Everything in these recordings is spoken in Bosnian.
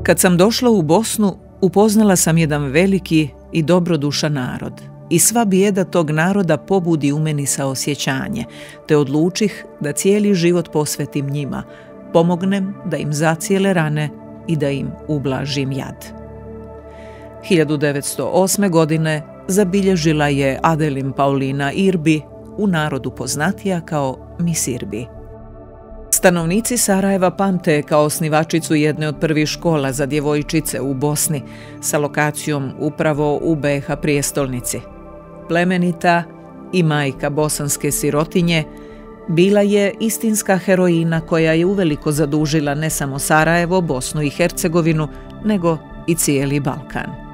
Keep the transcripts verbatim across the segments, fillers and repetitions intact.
Kad sam došla u Bosnu, upoznala sam jedan veliki i dobrodušan narod. I sva bijeda tog naroda pobudi u meni saosjećanje, te odlučih da cijeli život posvetim njima, pomognem da im zacijele rane i da im ublažim jad. hiljadu devetsto osme. godine zabilježila je Adelin Paulina Irbi, u narodu poznatija kao Miss Irbi. Stanovnici Sarajeva pamte je kao osnivačicu jedne od prvih škola za djevojčice u Bosni, sa lokacijom upravo u be ha prijestolnici. Plemenita i majka bosanske sirotinje, bila je istinska heroina koja je uveliko zadužila ne samo Sarajevo, Bosnu i Hercegovinu, nego i cijeli Balkan.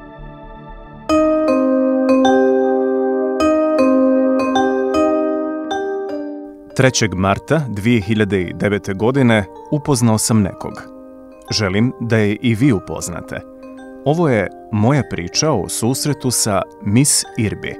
trećeg marta dvije hiljade devete. godine upoznao sam nekog. Želim da je i vi upoznate. Ovo je moja priča o susretu sa Miss Irbi.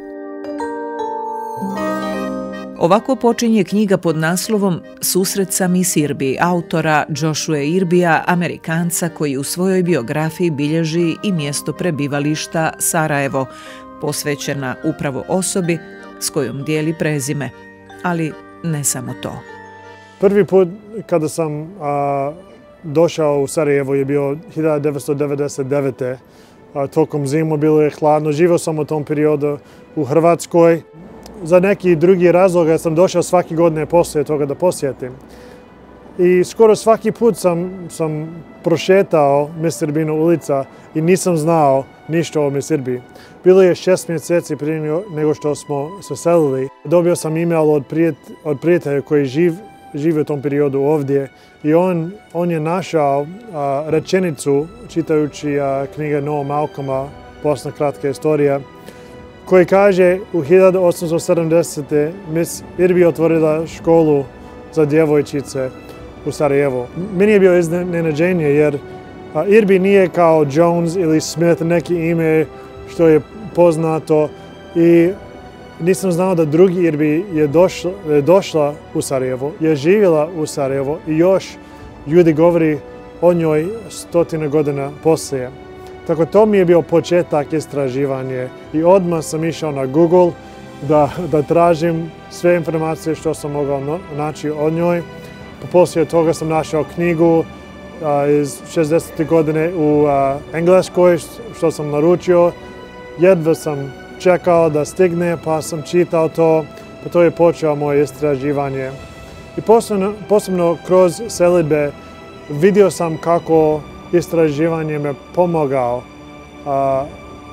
Ovako počinje knjiga pod naslovom Susret sa Miss Irbi, autora Joshua Irbija, Amerikanca koji u svojoj biografiji bilježi i mjesto prebivališta Sarajevo, posvećena upravo osobi s kojom dijeli prezime, ali ne samo to. Prvi put kada sam a, došao u Sarajevo je bio hiljadu devetsto devedeset devete. A, tokom zimu bilo je hladno. Živio sam u tom periodu u Hrvatskoj. Za neki drugi razloga sam došao svake godine poslije toga da posjetim. I skoro svaki put sam, sam prošetao Miss Irbinu ulica i nisam znao ništa o Miss Irbi. Bilo je šest mjeseci prije nego što smo se selili. Dobio sam e-mail od, prijet, od prijatelja koji živ, živi u tom periodu ovdje i on, on je našao a, rečenicu čitajući a, knjige Noah Malcolma, Bosna kratka istorija, koji kaže u hiljadu osamsto sedamdesete. Miss Irbi otvorila školu za djevojčice u Sarajevu. Meni je bio iznenađenje jer a, Irbi nije kao Jones ili Smith, neki ime što je poznato i nisam znao da drugi Irbi je došla, je došla u Sarajevo, je živjela u Sarajevo i još ljudi govori o njoj stotine godina poslije. Tako to mi je bio početak istraživanja i odmah sam išao na Google da, da tražim sve informacije što sam mogao naći o njoj. Poslije toga sam našao knjigu a, iz šezdesete. godine u a, Engleskoj što sam naručio. Jedva sam čekao da stigne pa sam čitao to, pa to je počeo moje istraživanje. I posebno, posebno kroz selidbe vidio sam kako istraživanje me pomogao a,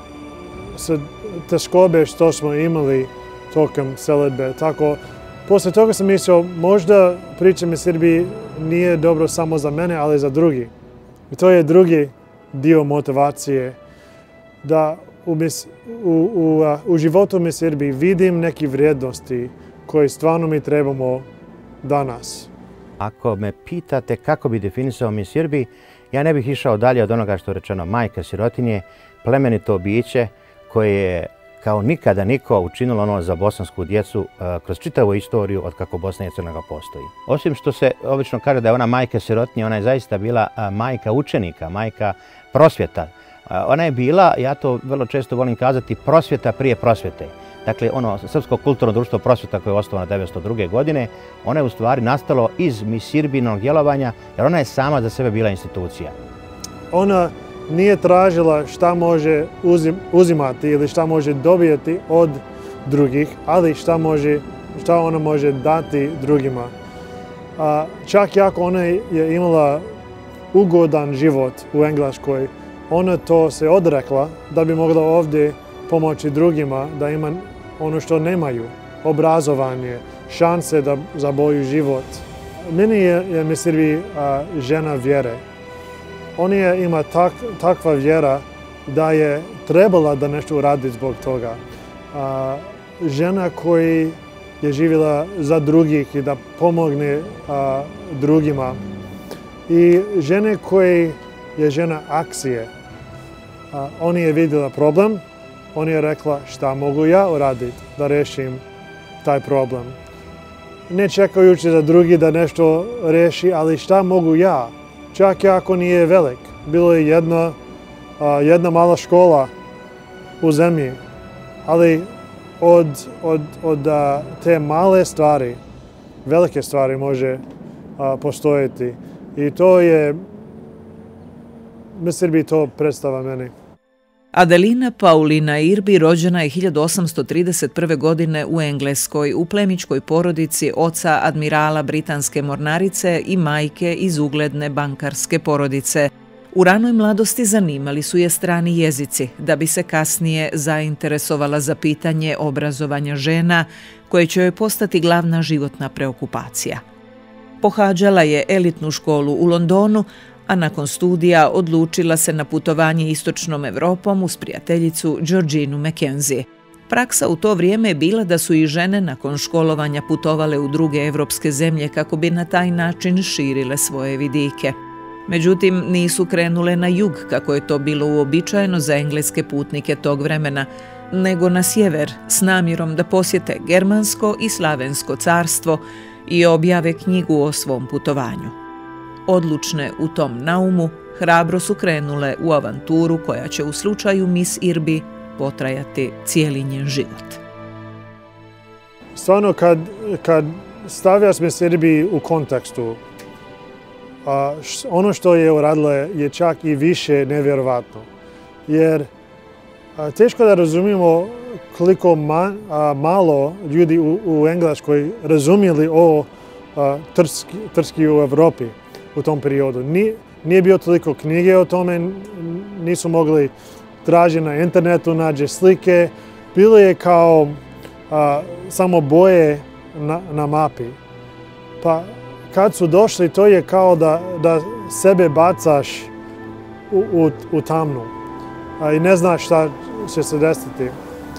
sa teškobe što smo imali tokom selidbe. Tako, poslije toga sam mislio možda priča Miss Irbi nije dobro samo za mene, ali za drugi. I to je drugi dio motivacije da u, mis, u, u, u životu Miss Irbi vidim neke vrijednosti koje stvarno mi trebamo danas. Ako me pitate kako bi definisao Miss Irbi, ja ne bih išao dalje od onoga što je rečeno majka sirotinje, plemenito biće koje je kao nikada niko učinilo ono za bosansku djecu uh, kroz čitavu istoriju od kako Bosna i Hercegovina postoji. Osim što se obično kaže da je ona majka sirotinje, ona je zaista bila uh, majka učenika, majka prosvjeta. Uh, ona je bila, ja to vrlo često volim kazati, prosvjeta prije prosvjete. Dakle, ono Srpsko kulturno društvo prosvjeta koje je osnovano devetsto druge. godine, ono je u stvari nastalo iz Miss Irbinog djelovanja, jer ona je sama za sebe bila institucija. Ona nije tražila šta može uzim, uzimati ili šta može dobijeti od drugih, ali šta, može, šta ona može dati drugima. A, čak i ako ona je imala ugodan život u Engleskoj, ona to se odrekla da bi mogla ovdje pomoći drugima, da ima ono što nemaju, obrazovanje, šanse da, za bolji život. Meni je, je Miss Irbi žena vjere. Ona je, ima tak, takva vjera da je trebala da nešto uradi zbog toga. A, žena koji je živjela za drugih i da pomogne a, drugima. I žene koji je žena akcije. A, ona je vidjela problem, ona je rekla šta mogu ja uraditi da rešim taj problem. Ne čekajući za drugi da nešto reši, ali šta mogu ja, čak i ako nije velik. bilo je jedna, jedna mala škola u zemlji, ali od, od, od te male stvari, velike stvari može postojati. I to je, mislim bi to predstava meni. Adelina Paulina Irby rođena je hiljadu osamsto trideset prve. godine u Engleskoj u plemićkoj porodici oca admirala britanske mornarice i majke iz ugledne bankarske porodice. U ranoj mladosti zanimali su je strani jezici, da bi se kasnije zainteresovala za pitanje obrazovanja žena, koje će joj postati glavna životna preokupacija. Pohađala je elitnu školu u Londonu, a nakon studija odlučila se na putovanje istočnom Evropom uz prijateljicu Georginu Mackenzie. Praksa u to vrijeme je bila da su i žene nakon školovanja putovale u druge evropske zemlje kako bi na taj način širile svoje vidike. Međutim, nisu krenule na jug, kako je to bilo uobičajeno za engleske putnike tog vremena, nego na sjever s namjerom da posjete Germansko i Slavensko carstvo i objave knjigu o svom putovanju. Odlučne u tom naumu, hrabro su krenule u avanturu koja će u slučaju Miss Irby potrajati cijeli njen život. Stvarno, kad, kad stavljaš Miss Irby u kontekstu, a, š, ono što je uradila je čak i više nevjerovatno. Jer a, teško da razumijemo koliko ma, a, malo ljudi u, u Engleskoj razumijeli o a, trski, trski u Evropi u tom periodu. Nije, nije bio toliko knjige o tome, nisu mogli tražiti na internetu, nađe slike. Bilo je kao a, samo boje na, na mapi. Pa kad su došli, to je kao da, da sebe bacaš u, u, u tamnu a, i ne znaš šta će se desiti.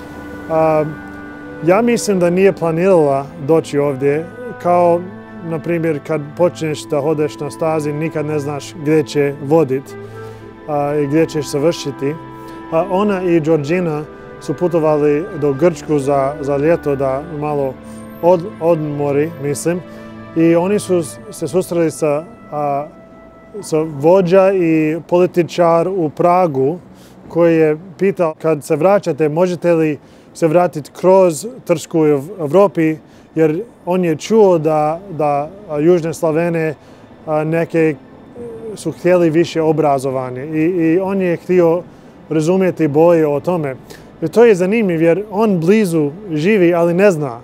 A, ja mislim da nije planirala doći ovdje, kao na primjer kad počneš da hodeš na stazi, nikad ne znaš gdje će voditi i gdje ćeš završiti. A, ona i Georgina su putovali do Grčku za, za ljeto da malo od, odmori, mislim. I oni su se susreli sa, a, sa vođa i političar u Pragu koji je pitao kad se vraćate možete li se vratiti kroz Trsku u Evropi jer on je čuo da, da južne Slavene a, neke su htjeli više obrazovanje i, i on je htio razumjeti bolje o tome. I to je zanimljivo jer on blizu živi ali ne zna.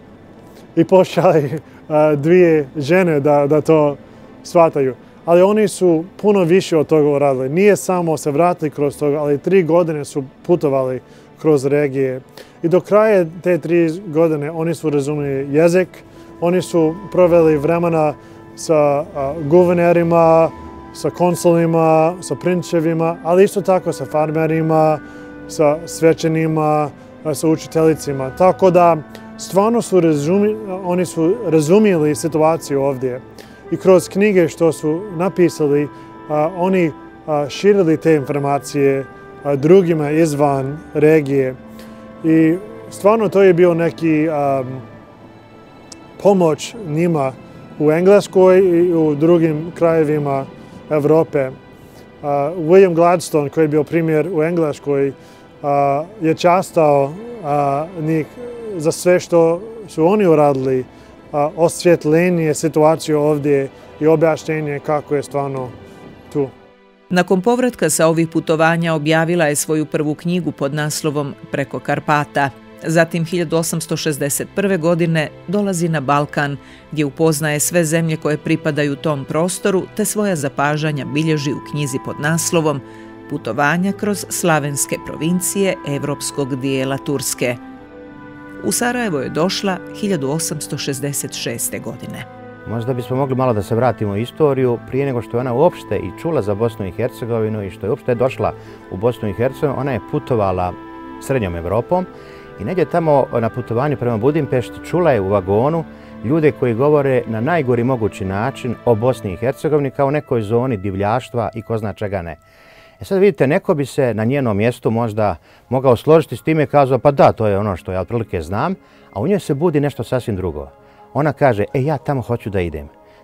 I pošalje dvije žene da, da to shvataju. Ali oni su puno više od toga uradili. Nije samo se vratili kroz toga, ali tri godine su putovali kroz regije. I do kraja te tri godine oni su razumjeli jezik, oni su proveli vremena sa a, guvernerima, sa konsulima, sa prinčevima, ali isto tako sa farmerima, sa svećenima, sa učiteljicima. Tako da stvarno su razumi, oni su razumijeli situaciju ovdje i kroz knjige što su napisali, a, oni a, širili te informacije a, drugima izvan regije. I stvarno to je bio neki a, pomoć njima u Engleskoj i u drugim krajevima Evrope. A, William Gladstone, koji je bio primjer u Engleskoj, a, je častao a, njih za sve što su oni uradili, a, osvjetljenje situacije ovdje i objašnjenje kako je stvarno tu. Nakon povratka sa ovih putovanja objavila je svoju prvu knjigu pod naslovom Preko Karpata. Zatim hiljadu osamsto šezdeset prve. godine dolazi na Balkan gdje upoznaje sve zemlje koje pripadaju tom prostoru te svoja zapažanja bilježi u knjizi pod naslovom Putovanja kroz slavenske provincije evropskog dijela Turske. U Sarajevo je došla hiljadu osamsto šezdeset šeste. godine. Možda bismo mogli malo da se vratimo u istoriju prije nego što je ona uopšte i čula za Bosnu i Hercegovinu i što je uopšte došla u Bosnu i Hercegovinu. Ona je putovala srednjom Evropom i negdje tamo na putovanju prema Budimpešti čula je u vagonu ljude koji govore na najgori mogući način o Bosni i Hercegovini kao nekoj zoni divljaštva i ko zna čega ne. E sad vidite, neko bi se na njenom mjestu možda mogao složiti s time i kazao pa da, to je ono što ja otprilike znam, a u njoj se budi nešto sasvim drugo. Ona kaže, e ja tamo hoću da idem.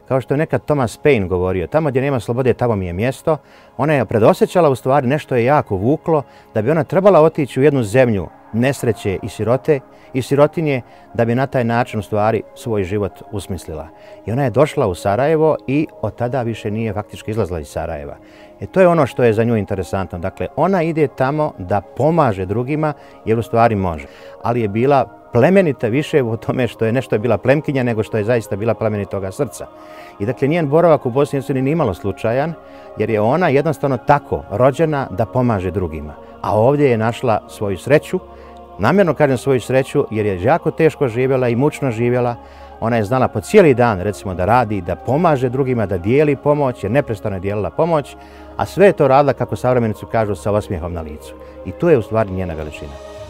kao što je nekad Thomas Paine govorio, tamo gdje nema slobode, tamo mi je mjesto. Ona je predosjećala u stvari, nešto je jako vuklo, da bi ona trebala otići u jednu zemlju nesreće i sirote i sirotinje, da bi na taj način u stvari svoj život usmislila. I ona je došla u Sarajevo i od tada više nije faktički izlazila iz Sarajeva. E to je ono što je za nju interesantno. Dakle, ona ide tamo da pomaže drugima, jer u stvari može. Ali je bila plemenita više u tome što je nešto je bila plemkinja, nego što je zaista bila plemenitoga srca. I dakle, njen boravak u Bosni i Hercegovini nije nimalo slučajan, jer je ona jednostavno tako rođena da pomaže drugima. A ovdje je našla svoju sreću. Namjerno kažem svoju sreću jer je jako teško živjela i mučno živjela. Ona je znala po cijeli dan, recimo, da radi, da pomaže drugima, da dijeli pomoć, jer neprestano je dijelila pomoć, a sve je to radila, kako savremenici kažu, sa osmijehom na licu. I tu je u stvari njena veličina.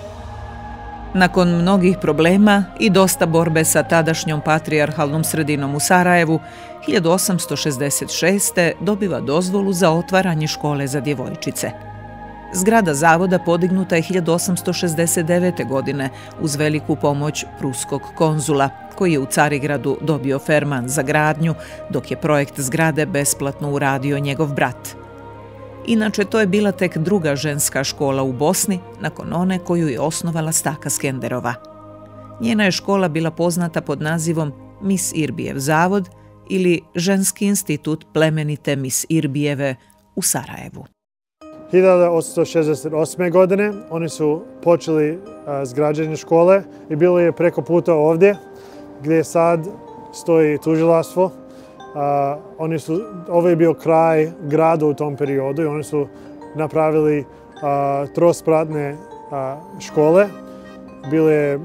Nakon mnogih problema i dosta borbe sa tadašnjom patrijarhalnom sredinom u Sarajevu, hiljadu osamsto šezdeset šeste. dobiva dozvolu za otvaranje škole za djevojčice. Zgrada zavoda podignuta je hiljadu osamsto šezdeset devete. godine uz veliku pomoć pruskog konzula, koji je u Carigradu dobio ferman za gradnju, dok je projekt zgrade besplatno uradio njegov brat. Inače, to je bila tek druga ženska škola u Bosni, nakon one koju je osnovala Staka Skenderova. Njena je škola bila poznata pod nazivom Mis Irbijev zavod ili Ženski institut plemenite Mis Irbijeve u Sarajevu. hiljadu osamsto šezdeset osme. godine oni su počeli s građenjem škole i bilo je preko puta ovdje, gdje sad stoji tužilaštvo. Uh, oni su, ovo je bio kraj grada u tom periodu i oni su napravili uh, trospratne uh, škole. Bile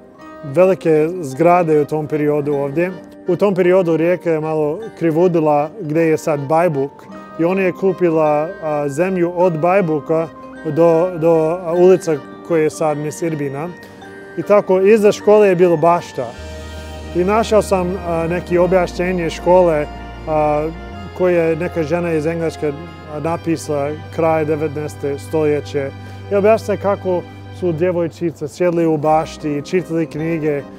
velike zgrade u tom periodu ovdje. U tom periodu rijeka je malo krivudila gdje je sad Bajbuk i ona je kupila uh, zemlju od Bajbuka do, do uh, ulica koja je sad Mis Irbina. I tako iza škole je bilo bašta. I našao sam uh, neki objašnjenje škole uh, koje je neka žena iz Engleske napisala kraj devetnaestog stoljeća. I objašnjava kako su djevojčice sjedli u bašti i čitali knjige uh,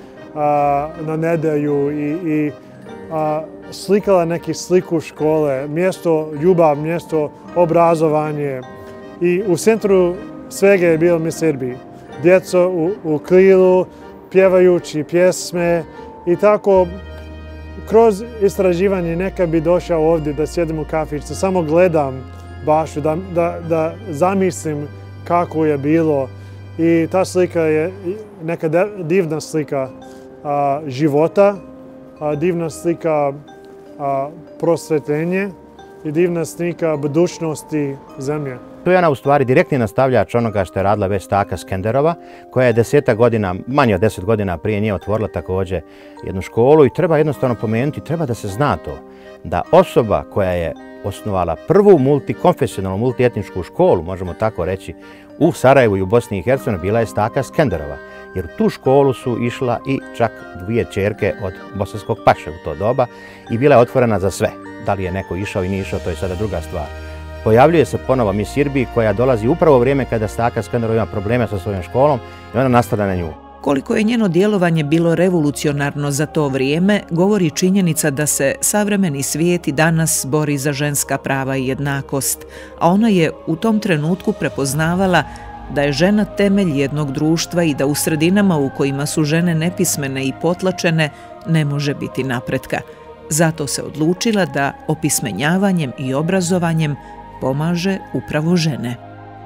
na nedelju i, i uh, slikala neki sliku škole, mjesto ljubav, mjesto obrazovanje. I u centru svega je bio Mis Irbi. Djeco u, u krilu, pjevajući pjesme. I tako, kroz istraživanje neka bi došao ovdje da sjedim u kafiću, samo gledam baštu, da, da, da zamislim kako je bilo. I ta slika je neka divna slika a, života, a, divna slika a, prosvetljenja i divna slika budućnosti zemlje. Tu je ona u stvari direktni nastavljač onoga što je radila već Staka Skenderova, koja je desetak godina, manje od deset godina prije nje otvorila također jednu školu i treba jednostavno pomenuti, treba da se zna to, da osoba koja je osnovala prvu multikonfesionalnu, multietničku školu, možemo tako reći, u Sarajevu i u Bosni i Hercegovini bila je Staka Skenderova. Jer u tu školu su išla i čak dvije ćerke od bosanskog paše u to doba i bila je otvorena za sve. Da li je neko išao i nije išao, to je sada druga stvar. Pojavljuje se ponovo Mis Irbi koja dolazi upravo u vrijeme kada Staka Skenderova ima probleme sa svojom školom i ona nastavlja na nju. Koliko je njeno djelovanje bilo revolucionarno za to vrijeme, govori činjenica da se savremeni svijet i danas bori za ženska prava i jednakost, a ona je u tom trenutku prepoznavala da je žena temelj jednog društva i da u sredinama u kojima su žene nepismene i potlačene ne može biti napretka. Zato se odlučila da opismenjavanjem i obrazovanjem pomaže upravo žene.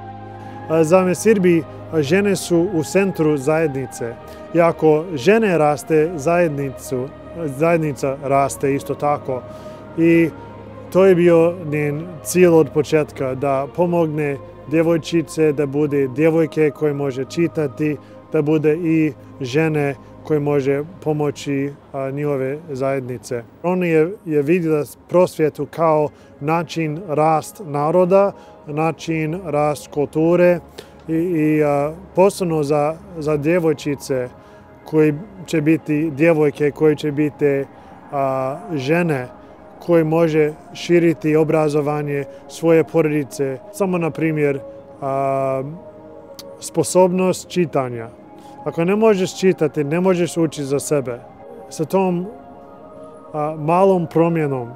Za Mis Irbi žene su u centru zajednice. I ako žene raste, zajednicu, zajednica raste isto tako. I to je bio njen cilj od početka, da pomogne djevojčice, da bude djevojke koje može čitati, da bude i žene koje može pomoći a, njihove zajednice. Ona je, je vidjela prosvjetu kao način rast naroda, način rast kulture i, i a, posebno za, za djevojčice koji će biti djevojke, koje će biti a, žene koje može širiti obrazovanje svoje porodice. Samo na primjer a, sposobnost čitanja. Ako ne možeš čitati, ne možeš učiti za sebe. Sa tom a, malom promjenom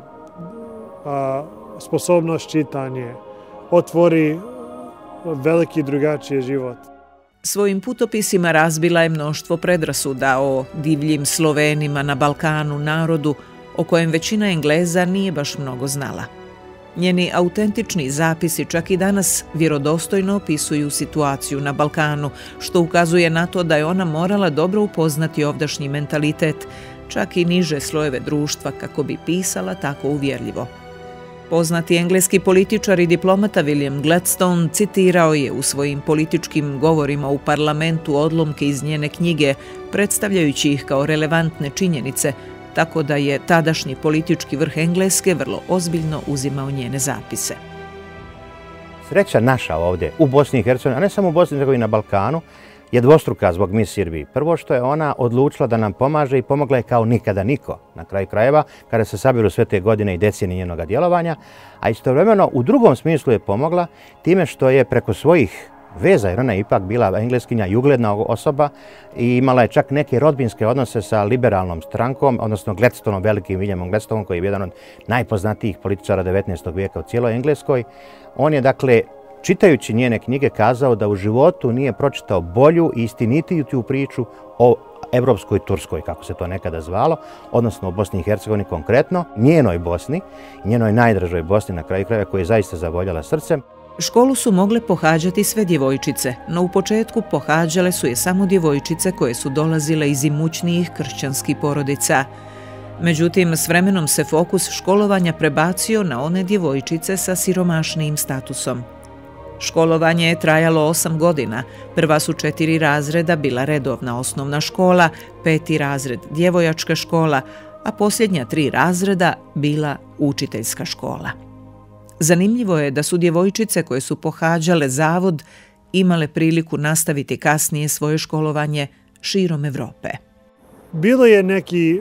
a, sposobnost čitanje otvori veliki drugačiji život. Svojim putopisima razbila je mnoštvo predrasuda o divljim Slovenima na Balkanu, narodu o kojem većina Engleza nije baš mnogo znala. Njeni autentični zapisi čak i danas vjerodostojno opisuju situaciju na Balkanu, što ukazuje na to da je ona morala dobro upoznati ovdašnji mentalitet, čak i niže slojeve društva, kako bi pisala tako uvjerljivo. Poznati engleski političar i diplomata William Gladstone citirao je u svojim političkim govorima u parlamentu odlomke iz njene knjige, predstavljajući ih kao relevantne činjenice, tako da je tadašnji politički vrh Engleske vrlo ozbiljno uzimao njene zapise. Sreća naša ovdje u Bosni i Hercegovini, a ne samo u Bosni, nego i na Balkanu, je dvostruka zbog Miss Srbiji. Prvo što je ona odlučila da nam pomaže i pomogla je kao nikada niko, na kraju krajeva, kada se sabiru sve te godine i decenije njenog djelovanja, a istovremeno u drugom smislu je pomogla time što je preko svojih veza, jer ona je ipak bila Engleskinja i ugledna osoba i imala je čak neke rodbinske odnose sa liberalnom strankom, odnosno Gladstoneom, velikim Williamom Gladstoneom, koji je jedan od najpoznatijih političara devetnaestog vijeka u cijeloj Engleskoj. On je, dakle, čitajući njene knjige kazao da u životu nije pročitao bolju i istinitiju priču o evropskoj Turskoj, kako se to nekada zvalo, odnosno o Bosni i Hercegovini konkretno, njenoj Bosni, njenoj najdražoj Bosni na kraju krajeva, koju je zaista zavoljala srcem. Školu su mogle pohađati sve djevojčice, no u početku pohađale su je samo djevojčice koje su dolazile iz imućnijih kršćanskih porodica. Međutim, s vremenom se fokus školovanja prebacio na one djevojčice sa siromašnijim statusom. Školovanje je trajalo osam godina. Prva su četiri razreda bila redovna osnovna škola, peti razred djevojačka škola, a posljednja tri razreda bila učiteljska škola. Zanimljivo je da su djevojčice koje su pohađale zavod imale priliku nastaviti kasnije svoje školovanje širom Evrope. Bilo je neki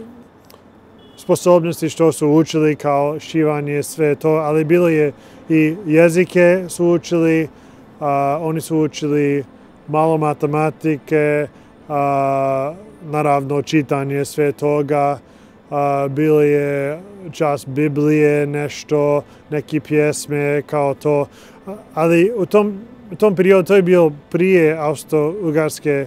sposobnosti što su učili kao šivanje, sve to, ali bilo je i jezike su učili, a, oni su učili malo matematike, a, naravno čitanje, sve toga. A, bilo je čas Biblije, nešto, neki pjesme kao to, ali u tom, u tom periodu to je bilo prije Austro-Ugarske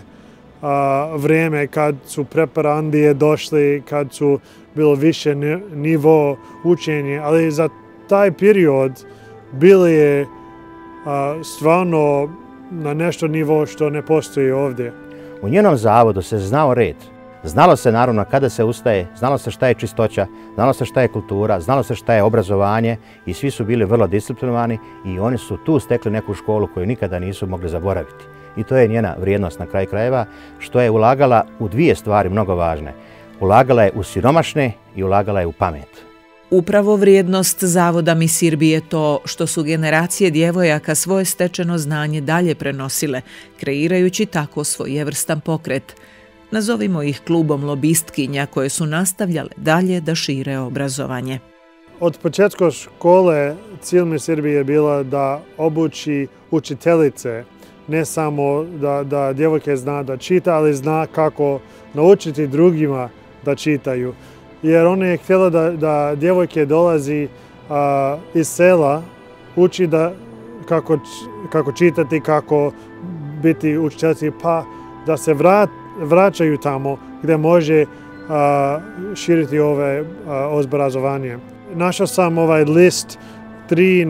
vrijeme kad su preparandije došli, kad su bilo više nivo učenja, ali za taj period bilo je a, stvarno na nešto nivo što ne postoji ovdje. U njenom zavodu se znao red. Znalo se naravno kada se ustaje, znalo se šta je čistoća, znalo se šta je kultura, znalo se šta je obrazovanje i svi su bili vrlo disciplinovani i oni su tu stekli neku školu koju nikada nisu mogli zaboraviti. I to je njena vrijednost na kraju krajeva, što je ulagala u dvije stvari mnogo važne. Ulagala je u siromašne i ulagala je u pamet. Upravo vrijednost zavoda Miss Srbije je to što su generacije djevojaka svoje stečeno znanje dalje prenosile, kreirajući tako svojevrstan pokret. Nazovimo ih klubom lobistkinja koje su nastavljale dalje da šire obrazovanje. Od početka škole cilj Miss Srbije je bila da obuči učiteljice, ne samo da, da djevojke zna da čita, ali zna kako naučiti drugima da čitaju. Jer ona je htjela da, da djevojke dolazi a, iz sela, uči da kako, kako čitati, kako biti učiteljici, pa da se vrat, vraćaju tamo gdje može a, širiti ove a, obrazovanje. Našao sam ovaj list tri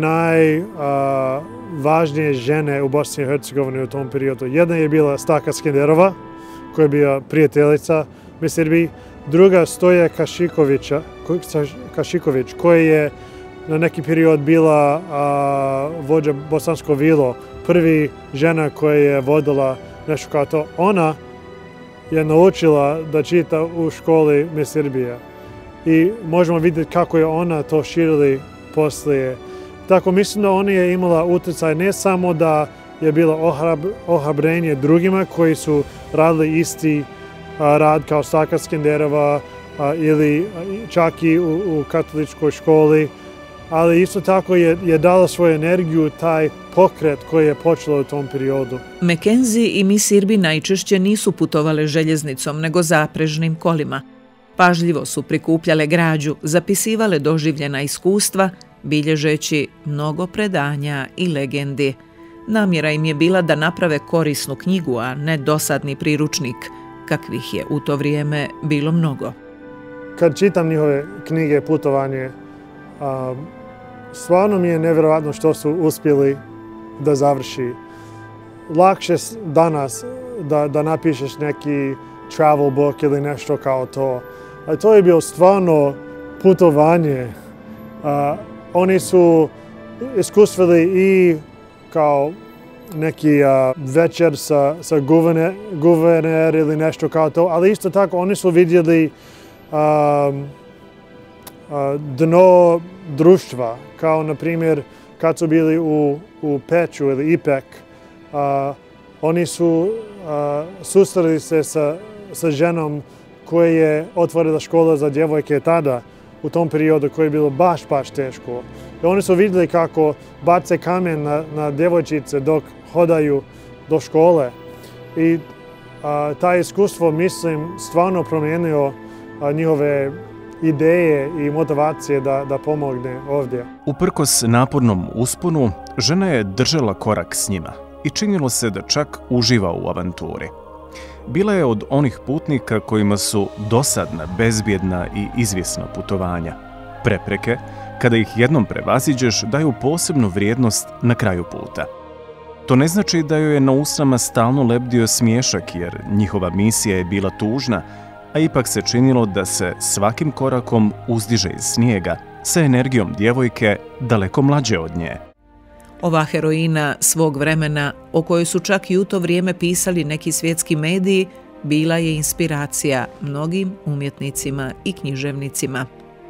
najvažnije žene u Bosni i Hercegovini u tom periodu. Jedna je bila Staka Skenderova, koja je bila prijateljica Miss Srbije. Druga Stoja Kašikovića, Kašiković, koja je na neki period bila a, vođa Bosansko Vilo, prvi žena koja je vodila nešto kao to. Ona je naučila da čita u školi Miss Srbije. I možemo vidjeti kako je ona to širili poslije. Tako mislim da ona je imala utjecaj ne samo da je bilo ohrab, ohrabrenje drugima koji su radili isti a, rad kao Staka Skenderova a, ili čak i u, u katoličkoj školi, ali isto tako je, je dala svoju energiju taj pokret koji je počelo u tom periodu. Mackenzie i Miss Srbije najčešće nisu putovale željeznicom nego zaprežnim kolima. Pažljivo su prikupljale građu, zapisivale doživljena iskustva, bilježeći mnogo predanja i legendi. Namjera im je bila da naprave korisnu knjigu, a ne dosadni priručnik, kakvih je u to vrijeme bilo mnogo. Kad čitam njihove knjige putovanje, um, stvarno mi je nevjerojatno što su uspjeli da završi. Lakše danas da, da napišeš neki travel book ili nešto kao to. A to je bilo stvarno putovanje. Uh, oni su iskustvili i kao neki uh, večer sa, sa guverner, guverner ili nešto kao to, ali isto tako oni su vidjeli um, uh, dno društva, kao na primjer kad su bili u, u Peču ili Ipek, uh, oni su uh, susreli se sa, sa ženom koja je otvorila škola za djevojke tada, u tom periodu koji je bilo baš, baš teško. I oni su vidjeli kako bace kamen na, na djevojčice dok hodaju do škole. I a, taj iskustvo, mislim, stvarno promijenio a, njihove ideje i motivacije da, da pomogne ovdje. Uprkos napornom usponu, žena je držala korak s njima i činilo se da čak uživa u avanturi. Bila je od onih putnika kojima su dosadna, bezbjedna i izvjesna putovanja. Prepreke, kada ih jednom prevaziđeš, daju posebnu vrijednost na kraju puta. To ne znači da joj je na usnama stalno lebdio smiješak, jer njihova misija je bila tužna, a ipak se činilo da se svakim korakom uzdiže iz snijega sa energijom djevojke daleko mlađe od nje. Ova heroina svog vremena, o kojoj su čak i u to vrijeme pisali neki svjetski mediji, bila je inspiracija mnogim umjetnicima i književnicima.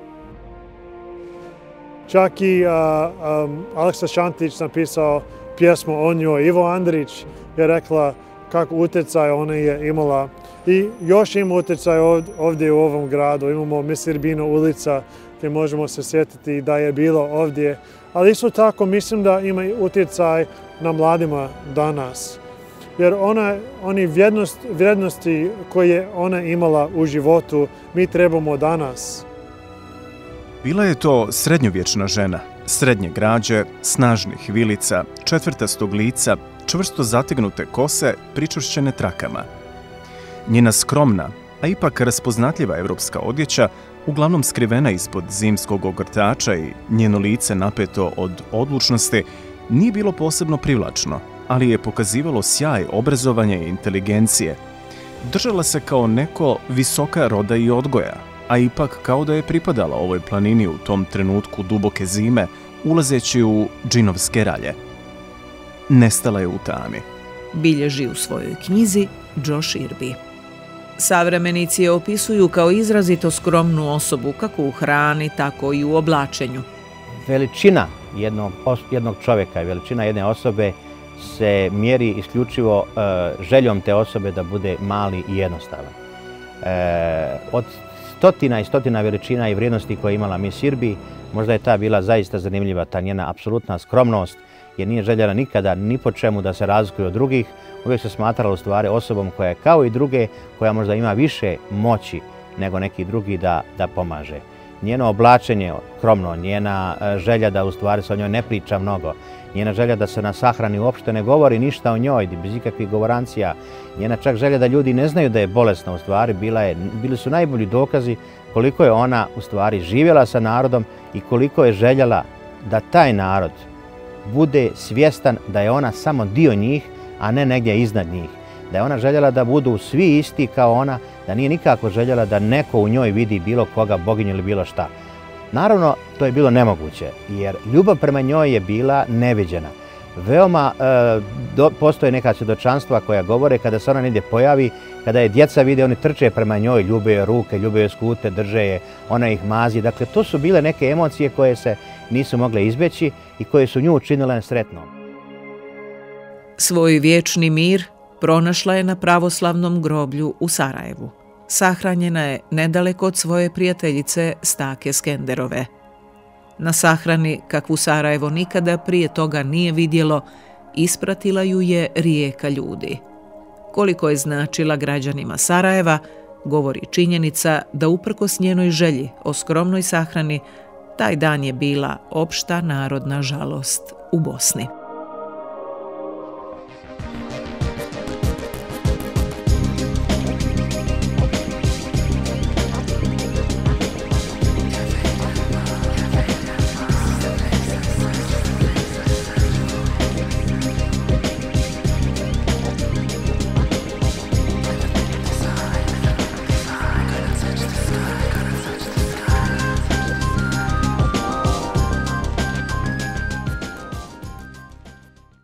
Čak i uh, um, Aleksa Šantić napisao pjesmu o njoj. Ivo Andrić je rekla kako utjecaj ona je imala. I još ima utjecaj ovdje u ovom gradu. Imamo Misirbino ulica gdje možemo se sjetiti da je bilo ovdje. Ali isto tako mislim da ima utjecaj na mladima danas. Jer ona, oni vrijednost, vrijednosti koje ona imala u životu mi trebamo danas. Bila je to srednjovječna žena, srednje građe, snažnih vilica, četvrtastog lica, čvrsto zategnute kose, pričvršćene trakama. Njena skromna, a ipak raspoznatljiva evropska odjeća, uglavnom skrivena ispod zimskog ogrtača i njeno lice napeto od odlučnosti, nije bilo posebno privlačno, ali je pokazivalo sjaj obrazovanja i inteligencije. Držala se kao neko visoka roda i odgoja, a ipak kao da je pripadala ovoj planini u tom trenutku duboke zime, ulazeći u džinovske ralje. Nestala je u tami. Bilježi u svojoj knjizi Josh Irby. Savremenici je opisuju kao izrazito skromnu osobu, kako u hrani, tako i u oblačenju. Veličina jednog, jednog čovjeka i veličina jedne osobe se mjeri isključivo uh, željom te osobe da bude mali i jednostavan. E, od stotina i stotina veličina i vrijednosti koje je imala Miss Irby, možda je ta bila zaista zanimljiva, ta njena apsolutna skromnost, jer nije željela nikada ni po čemu da se razlikuje od drugih. Uvijek se smatrala u stvari osobom koja je kao i druge, koja možda ima više moći nego neki drugi da, da pomaže. Njeno oblačenje skromno, njena želja da u stvari se o njoj ne priča mnogo, njena želja da se na sahrani uopšte ne govori ništa o njoj, bez ikakvih govorancija, njena čak želja da ljudi ne znaju da je bolesna u stvari, bila je, bili su najbolji dokazi koliko je ona u stvari živjela sa narodom i koliko je željela da taj narod bude svjestan da je ona samo dio njih, a ne negdje iznad njih. Da je ona željela da budu svi isti kao ona, da nije nikako željela da neko u njoj vidi bilo koga, boginju ili bilo šta. Naravno, to je bilo nemoguće, jer ljubav prema njoj je bila neviđena. Veoma e, do, postoje neka svjedočanstva koja govore kada se ona negdje pojavi, kada je djeca vide, oni trče prema njoj, ljube joj ruke, ljube joj skute, drže je, ona ih mazi. Dakle, to su bile neke emocije koje se nisu mogle izbjeći i koje su nju učinile sretnom. Svoj vječni mir pronašla je na pravoslavnom groblju u Sarajevu. Sahranjena je nedaleko od svoje prijateljice Stake Skenderove. Na sahrani, kakvu Sarajevo nikada prije toga nije vidjelo, ispratila ju je rijeka ljudi. Koliko je značila građanima Sarajeva, govori činjenica da uprkos njenoj želji o skromnoj sahrani, taj dan je bila opšta narodna žalost u Bosni.